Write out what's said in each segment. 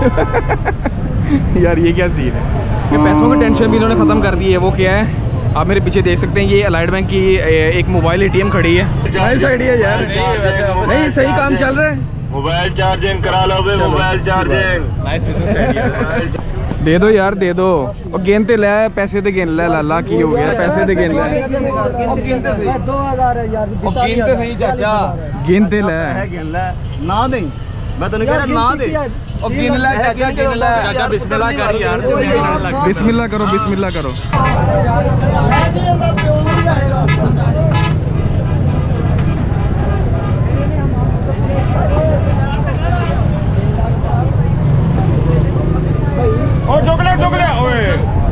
यार ये क्या सीन है कि पैसों की टेंशन भी इन्होंने ख़त्म कर दी है। वो क्या है, आप मेरे पीछे देख सकते हैं, ये अलाइड बैंक की एक मोबाइल ATM खड़ी है। नाइस आइडिया यार, नहीं सही काम चल रहा है। मोबाइल चार्जिंग करा लो बे, mobile charging. Nice business idea. दे दो यार दे दो, और गिनते ले पैसे तो गिन ले, लाला की हो गया पैसे तो गिन ले। 2000 है यार, गिनते सही चाचा, गिनते ले ना नहीं, मैं तो नहीं कह रहा ना दे। और गिन ले चाचा, गिन ले चाचा, बिस्मिल्लाह कर यार, बिस्मिल्लाह करो, बिस्मिल्लाह करो। और चॉकलेट चॉकलेट ओए।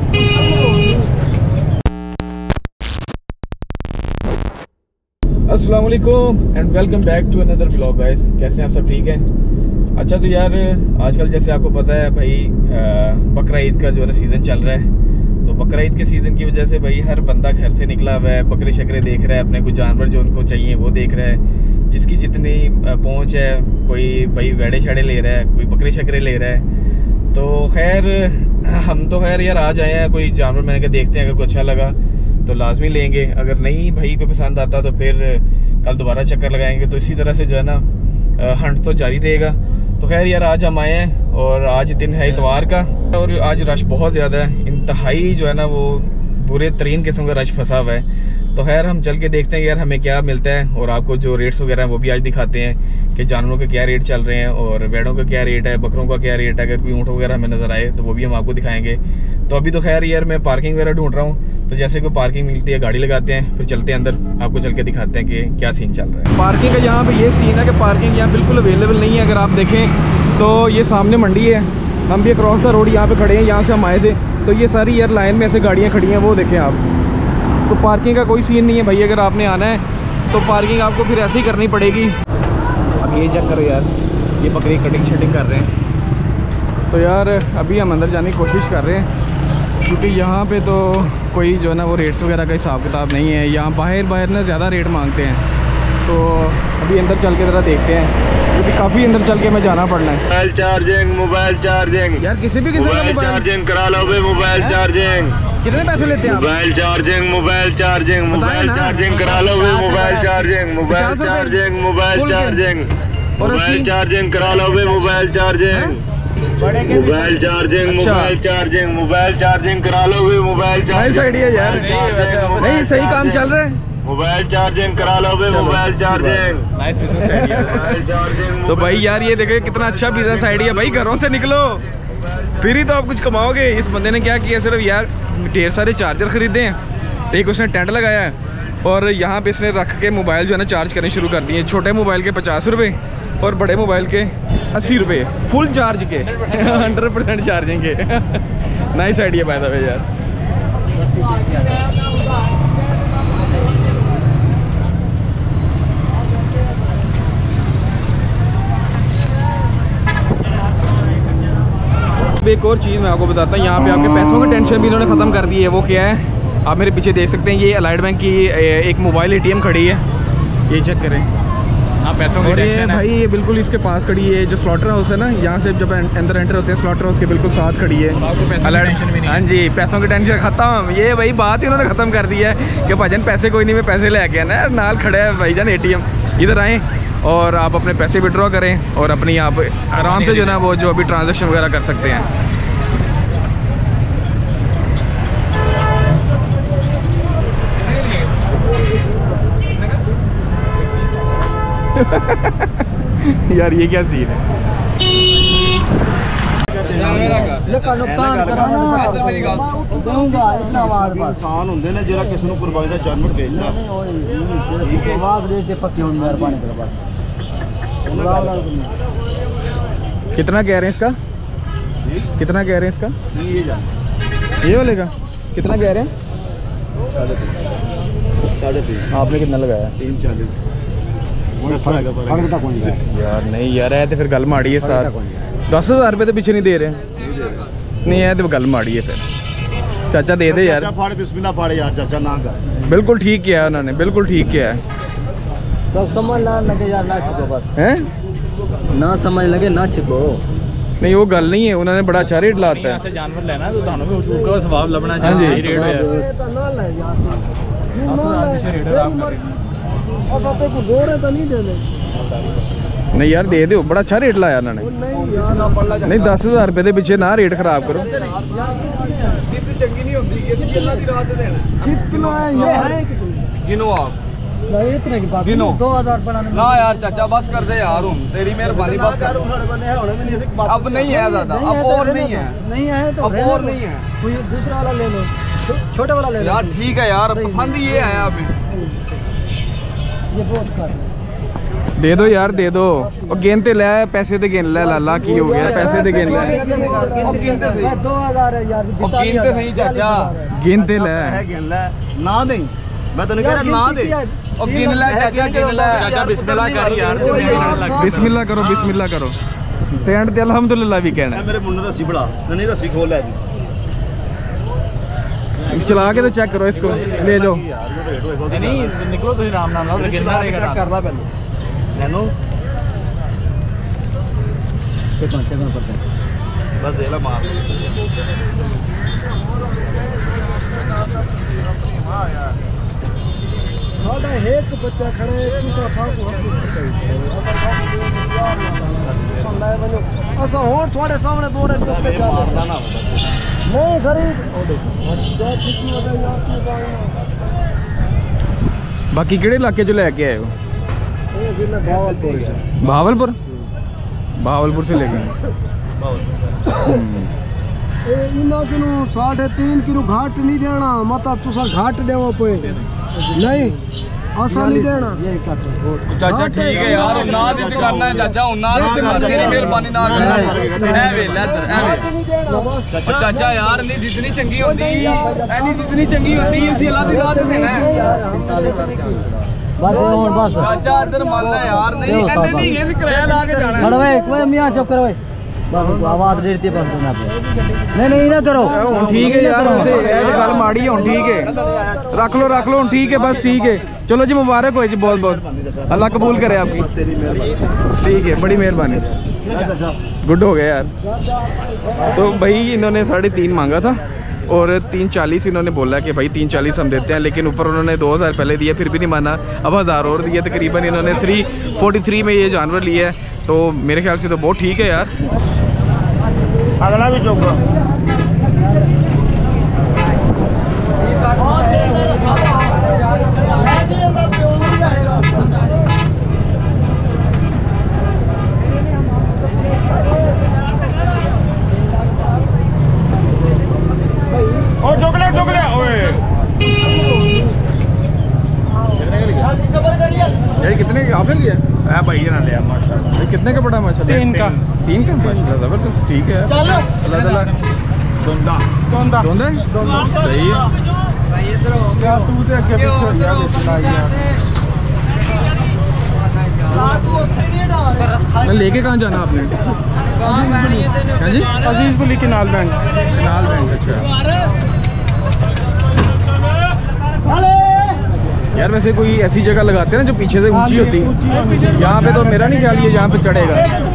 अस्सलाम वालेकुम and welcome back to another blog guys. कैसे हैं आप सब, ठीक हैं? अच्छा तो यार आजकल जैसे आपको पता है भाई, बकरा ईद का जो है ना सीज़न चल रहा है। तो बकरा ईद के सीज़न की वजह से भाई हर बंदा घर से निकला हुआ है, बकरे शकरे देख रहा है, अपने कुछ जानवर जो उनको चाहिए वो देख रहा है, जिसकी जितनी पहुँच है। कोई भाई वेड़े छड़े ले रहा है, कोई बकरे शकरे ले रहा है। तो खैर हम तो खैर यार आज आए हैं, कोई जानवर मैंने कहा देखते हैं, अगर कुछ अच्छा लगा तो लाजमी लेंगे, अगर नहीं भाई को पसंद आता तो फिर कल दोबारा चक्कर लगाएंगे। तो इसी तरह से जो है ना हंट तो जारी रहेगा। तो खैर यार आज हम आए हैं और आज दिन है इतवार का, और आज रश बहुत ज़्यादा है, इंतहाई जो है ना वो बुरे तरीन किस्म का रश फंसा हुआ है। तो खैर हम चल के देखते हैं यार हमें क्या मिलता है, और आपको जो रेट्स वगैरह हैं वो भी आज दिखाते हैं कि जानवरों के क्या रेट चल रहे हैं, और भेड़ों का क्या रेट है, बकरों का क्या रेट है। अगर कोई ऊँट वगैरह हमें नज़र आए तो वो भी हम आपको दिखाएंगे। तो अभी तो खैर यार मैं पार्किंग वगैरह ढूंढ रहा हूँ, तो जैसे कोई पार्किंग मिलती है गाड़ी लगाते हैं, फिर चलते हैं अंदर, आपको चल के दिखाते हैं कि क्या सीन चल रहा है। पार्किंग का यहाँ पे ये सीन है कि पार्किंग यहाँ बिल्कुल अवेलेबल नहीं है। अगर आप देखें तो ये सामने मंडी है, हम भी क्रॉस द रोड यहाँ पे खड़े हैं, यहाँ से हम आए थे। तो ये सारी यार लाइन में ऐसे गाड़ियाँ खड़ी हैं, वो देखें आप। तो पार्किंग का कोई सीन नहीं है भाई, अगर आपने आना है तो पार्किंग आपको फिर ऐसे ही करनी पड़ेगी। अब ये चेक करो यार, ये बकरी कटिंग शटिंग कर रहे हैं। तो यार अभी हम अंदर जाने की कोशिश कर रहे हैं, क्योंकि यहाँ पे तो कोई जो है ना वो रेट्स वगैरह का हिसाब किताब नहीं है। यहाँ बाहर ना ज़्यादा रेट मांगते हैं। तो अभी अंदर चल के ज़रा देखते हैं, क्योंकि काफ़ी अंदर चल के मैं जाना पड़ना है। मोबाइल चार्जिंग यार किसी भी मोबाइल चार्जिंग करा लो बे, मोबाइल चार्जिंग। कितने पैसे लेते हैं आप? मोबाइल चार्जिंग करा लो बे, मोबाइल चार्जिंग करा लो बे, मोबाइल चार्जिंग करा लो बे, मोबाइल नाइस आइडिया यार, नहीं सही काम चल रहा है। मोबाइल चार्जिंग करा लो बे, mobile charging. Nice business idea. तो भाई यार ये देखो कितना अच्छा बिजनेस आइडिया भाई, घरों से निकलो फिर ही तो आप कुछ कमाओगे। इस बंदे ने क्या किया, सिर्फ यार ढेर सारे चार्जर खरीदे हैं, एक उसने टेंट लगाया है, और यहाँ पे इसने रख के मोबाइल जो है ना चार्ज करने शुरू कर दिए। छोटे मोबाइल के 50 रुपये और बड़े मोबाइल के 80 रुपये, फुल चार्ज के 100% चार्जिंग के। Nice idea by the way यार। एक और चीज़ मैं आपको बताता हूँ, यहाँ पे आपके पैसों की टेंशन भी इन्होंने ख़त्म कर दी है। वो क्या है, आप मेरे पीछे देख सकते हैं, ये अलाइड बैंक की एक मोबाइल ATM खड़ी है, ये चेक करें। हाँ पैसों की टेंशन है भाई, ये बिल्कुल इसके पास खड़ी है। जो स्लॉटर हाउस है ना, यहाँ से जब अंदर एंटर होते हैं स्लॉटर हाउस के बिल्कुल साथ खड़ी है। हाँ जी, पैसों की टेंशन ख़त्म। ये भाई बात इन्होंने ख़त्म कर दी है कि भाईजान पैसे कोई नहीं, मैं पैसे ले आके आना, नाल खड़ा है भाईजान ATM, इधर आएँ और आप अपने पैसे विड्रॉ करें और अपनी आप आराम से जो ना वो जो अभी ट्रांजैक्शन वगैरह कर सकते हैं। यार ये क्या सीन है, नुकसान इंसान होंगे ना जरा किसी को कुर्बानी का जानवर भेजना। कितना कह रहे हैं इसका, कितना कह रहे हैं इसका? ये वाले का कितना कह रहे हैं? 3.5। आपने कितना लगाया? 340। यार नहीं यार, है तो फिर गल माड़ी है साथ। 10,000 रुपये तो पीछे नहीं दे रहे, नहीं है तो गल माड़ी है फिर। चाचा दे दे यार, बिस्मिल्लाह फाड़ यार चाचा ना कर। बिल्कुल ठीक किया उन्होंने, बिल्कुल ठीक किया है। तो समझ ना लगे यार, ना छिपो बस, हैं ना समझ लगे ना छिपो। नहीं वो गल नहीं है, उन्होंने बड़ा अच्छा रेट लाता है। ऐसे जानवर लेना तो थानू भी उठूक का सवाब लबना हाँ जी। चाहिए। रेट है तो ना ले यार 10,000 पीछे रेट आप करेंगे। और साथे को जोरे तो नहीं देने नहीं यार दे दो, बड़ा अच्छा रेट लाया उन्होंने। नहीं यार नहीं 10,000 रुपये के पीछे ना रेट खराब करो। चंगी नहीं होती कि कितना दी रात देना कितना है ये है गिनो आप नहीं इतने की बात गिनो। 2000 बनाने ना यार चाचा बस कर दे यार, हूँ तेरी मेहरबानी बस कर। अब नहीं है दादा, अब और नहीं है, नहीं है तो अब और नहीं है कोई दूसरा वाला ले लो, छोटे वाला ले लो यार। ठीक है यार, पसंद ही ये आया अभी। ये बहुत कर दे दो यार दे दो। और गेंदते ले आए, पैसे दे गेंद ले लाला की हो गया, पैसे दे गेंद ले 2000 है यार और कीमते सही चाचा, गेंदते ले है गिन ले ना नहीं, मैं तैਨੂੰ कह रहा ना दे। और गिन ले चाचा, गिन ले चाचा। बिस्मिल्लाह कर यार, बिस्मिल्लाह करो, बिस्मिल्लाह करो। ते एंड ते अल्हम्दुलिल्लाह भी कहना ए मेरे मुंडे रस्सी बड़ा नहीं, रस्सी खोल ले जी। चला के तो चेक करो इसको, ले जाओ। नहीं निकलो तुम राम नाम लो, गिनना रहेगा। चेक कर ला पहले नैनो, बस दे ला मार। साढ़े एक बच्चा खड़े दूसरा साल को ऐसा हो थोड़े सामने बोल रहे मारदा ना नहीं गरीब बाकी किहड़े इलाके चो लैके आए हो? भावलपुर। भावलपुर से लेके इन्हों किलो 3.5 किलो घाट नहीं देना, मतलब तुसा घाट देवो पे नहीं आसा नहीं देना। चाचा ठीक है यार, ना दी करना है चाचा, ना दी तेरी मेहरबानी ना करना है। ए वे लेदर ए वे चाचा यार, नहीं जितनी चंगी होती एनी जितनी चंगी होती इसी अल्लाह दी रात देना है चाचा। इधर मान ले यार, नहीं कहते नहीं ये किराया ला के जाना है। मियां चुप करो आवाज देती बस नहीं ना करो ठीक है यार, वैसे गल माड़ी है ठीक है, रख लो ठीक है बस ठीक है। चलो जी मुबारक हो जी, बहुत बहुत अल्लाह कबूल करे आपकी। ठीक है, बड़ी मेहरबानी, गुड हो गया यार। तो भाई इन्होंने 3.5 मांगा था और 340 इन्होंने बोला कि भाई 340 हम देते हैं, लेकिन ऊपर उन्होंने 2000 पहले दिए, फिर भी नहीं माना। अब 1000 और दिए, तकरीबन इन्होंने 343 में ये जानवर लिया है। तो मेरे ख्याल से तो बहुत ठीक है यार। अगला भी चौका और चोकले ओए यार कितने का आपने लिया? है भाई ना लिया माशाल्लाह। भाई कितने का पड़ा माशाल्लाह? 3 का माशाल्लाह, जबरदस्त, ठीक है यार। अल्लाह ताला दोंदा सही है। क्या तू ते आगे पीछे गया बेचना यार। मैं लेके कहाँ जाना आपने? हाँ जी, अजीज को लेके नाल बैंक। अच्छा यार, वैसे कोई ऐसी जगह लगाते हैं ना जो पीछे से ऊंची होती है। यहाँ पे तो मेरा नहीं ख्याल ये यहाँ पे चढ़ेगा।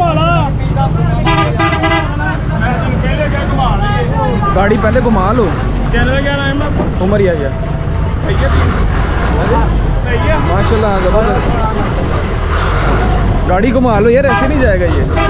गाड़ी पहले घुमा लो। उमर ही आ गया माशाल्लाह, जबरदस्त। गाड़ी घुमा लो यार, ऐसे नहीं जाएगा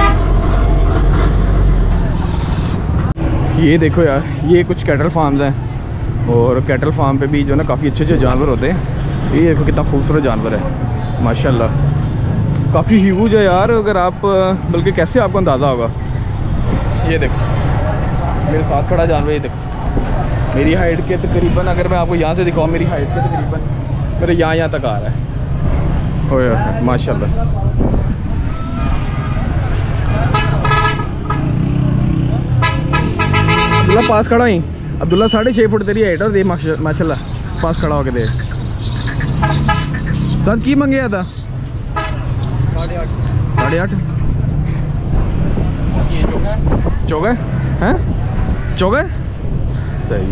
ये देखो यार, ये कुछ कैटल फार्म्स हैं और कैटल फार्म पे भी जो ना काफ़ी अच्छे जानवर होते हैं। ये देखो कितना खूबसूरत जानवर है माशाल्लाह, काफ़ी ह्यूज है यार। अगर आप बल्कि कैसे आपको अंदाज़ा होगा, ये देखो मेरे साथ खड़ा जानवर, ये देखो मेरी हाइट के तकरीबन, अगर मैं आपको यहाँ से दिखाऊँ, मेरी हाइट के तकरीबन मेरे यहाँ तक आ रहा है। ओए माशाल्लाह। अब्दुल्ला पास खड़ा ही, अब्दुल्ला 6.5 फुट तेरी हाइट और दे माशाल्लाह, पास खड़ा होके दे। सर की मंगया था? 8.5 चौगा हैं? चौगा सही।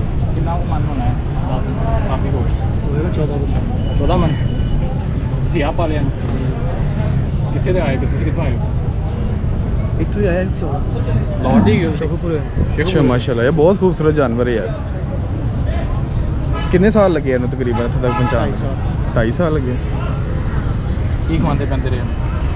14 मन ਤੁਸੀਂ ਆਪ ਪਾਲਿਆ ਕਿੱਥੇ ਦੇ ਆਏ, ਕਿੱਥੋਂ ਆਏ? इतु है 100 लौटी गई शेखपुरे अच्छा माशाल्लाह, ये बहुत खूबसूरत जानवर है यार। कितने साल लगे इन्हें तकरीबन इत्थे तक पहुंचाने? 2.5 साल लगे। की खवांदे पैंदे रहे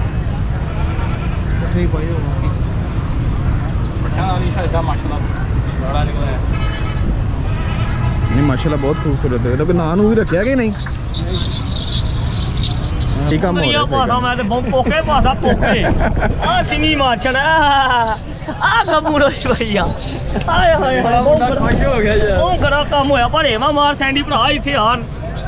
ठीक भाई होगा पट्टा वाली शायदा माशाल्लाह बड़ा निकला है। नहीं माशाल्लाह बहुत खूबसूरत है। तो कोई नाम भी रखा कि नहीं? ठीक काम हो रहा है। पासा मैं ते पोके पासा पोके आ सिंगी मारचना आ गबूरो शोइया हाय हाय हाय खुश हो गया यार। ਉਹ ਕਰਾ ਕੰਮ ਹੋਇਆ ਭਰੇ ਮਾ ਮਾਰ ਸੈਂਡੀ ਭਰਾ ਇੱਥੇ ਆਣ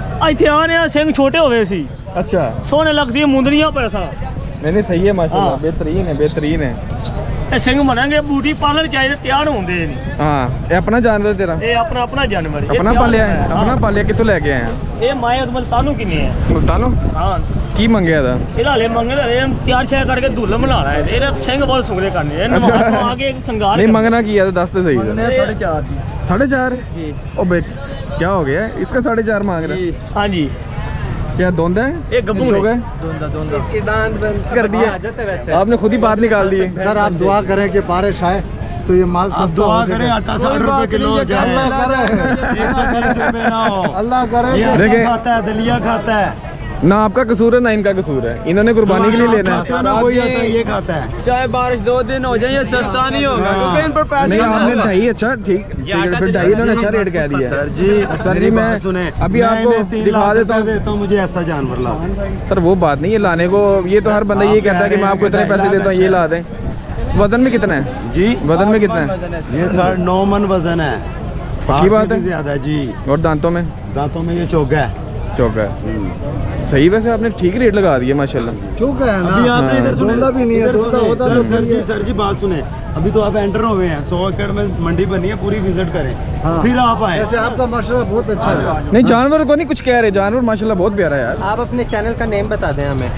ਆ ਸਿੰਘ ਛੋਟੇ ਹੋਵੇ ਸੀ अच्छा ਸੋਹਣੇ ਲੱਗਦੀ ਮੁੰਦਰੀਆਂ ਪੈਸਾ नहीं सही है माशाल्लाह, हाँ। बेहतरीन है बेहतरीन है। ਇਹ ਸਿੰਘ ਬਣਾਂਗੇ ਬੂਟੀ ਪਾਲਣ ਚਾਹੀਦੇ ਤਿਆਰ ਹੁੰਦੇ ਨੇ हाँ ये अपना जानवर तेरा? ਇਹ ਆਪਣਾ ਜਾਨਵਰ ਇਹ अपना ਤਿਆਰ पालिया है? ਹੁੰਦਾ अपना पालिया कितों लेके आए हैं? ਇਹ ਮਾਇਆ ਮਲਤਾਨੂ ਕਿੰਨੇ ਹੈ मुल्तानो ਹਾਂ की मंगया था? ਇਹ ਲਾਲੇ ਮੰਗਲ ਇਹ ਤਿਆਰ ਸ਼ਿਆ ਕਰਕੇ ਧੁੱਲ ਬਣਾਣਾ ਹੈ ਇਹਦੇ ਸਿੰਘ ਬਹੁਤ ਸੁਗਲੇ ਕਰਨੇ ਇਹ ਨਮਾਜ਼ ਤੋਂ ਆਗੇ ਇੱਕ ਸ਼ਿੰਗਾਰ नहीं मंगना की है तो दस तो सही था। 4.5 जी 4.5 ਜੀ ओ बेट क्या हो गया इसका 4.5 मांग रहा है? ਹਾਂਜੀ क्या धुंध है? ये गब्बू हो है। गए इसकी दांत बंद कर दिए आपने खुद ही बाहर निकाल दिए। सर आप दुआ करें कि बारिश आए तो ये माल सस्ता हो जाए। आटा 60 रुपए किलो अल्लाह करे 130 रुपए ना हो अल्लाह करे। देखिए खाता है दलिया खाता है ना आपका कसूर है ना इनका कसूर है, इन्होंने कुर्बानी के लिए लेना है। कोई आता है ये खाता है चाहे बारिश 2 दिन हो जाए ये सस्ता नहीं होगा क्योंकि इन पर पैसे नहीं आपने ढाई अच्छा ठीक फिर ढाई इन्होंने अच्छा रेट कह दिया। सर जी मैं सुने अभी आपको दिखा देता हूँ। तो मुझे ऐसा जानवर ला दें। सर वो बात नहीं है लाने को, ये तो हर बंदा ये कहता है कि मैं आपको इतने पैसे देता हूँ ये ला दें। वजन में कितना है जी वजन में कितना है? ये सर 9 मन वजन है। पक्की बात है? ज्यादा जी। और दांतों में? दांतों में ये चौका है। चौका है। सही, वैसे आपने ठीक रेट लगा दिया माशाल्लाह। चौका है ना अभी आपने इधर सुने धुंधला भी नहीं है धुंधला होता तो सर जी बात सुने। अभी तो आप एंटर हुए हैं 100 एकड़ में मंडी बनी है पूरी विजिट करें हाँ। फिर आप आए। जैसे आपका माशाल्लाह बहुत अच्छा है। नहीं जानवर को नहीं कुछ कह रहे, जानवर माशाल्लाह बहुत प्यारा है यार। आप अपने चैनल का नेम बता दें हमें।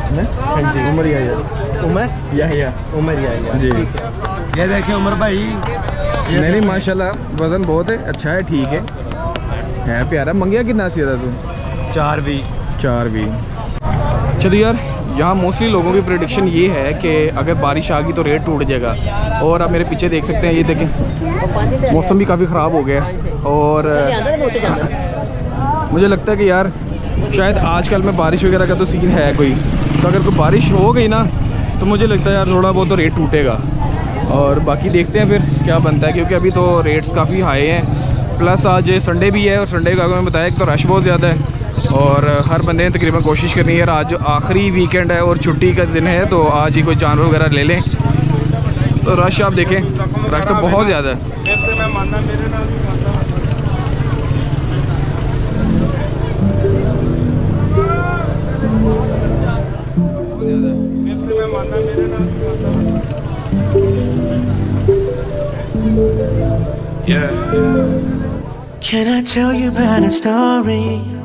उमर या उमर उमर जी। ये देखिए उमर भाई नहीं माशाल्लाह वजन बहुत है, अच्छा है, ठीक है प्यारा। मंगिया कितना सी था तू? 4 भी। चलो यार यहाँ मोस्टली लोगों की प्रेडिक्शन ये है कि अगर बारिश आ गई तो रेट टूट जाएगा। और आप मेरे पीछे देख सकते हैं, ये देखें मौसम भी काफ़ी ख़राब हो गया है। और मुझे लगता है कि यार शायद आजकल में बारिश वगैरह का तो सीन है कोई, तो अगर कोई बारिश हो गई ना तो मुझे लगता है यार थोड़ा बहुत तो रेट टूटेगा। और बाकी देखते हैं फिर क्या बनता है, क्योंकि अभी तो रेट्स काफ़ी हाई हैं। प्लस आज संडे भी है और संडे का मैंने बताया कि तो रश बहुत ज़्यादा है और हर बंदे ने तकरीबन कोशिश करनी है यार आज आखिरी वीकेंड है और छुट्टी का दिन है तो आज ही कोई जानवर वगैरह ले लें। तो रश आप देखें, रश तो बहुत ज़्यादा है। Yeah. Can I tell you about a story?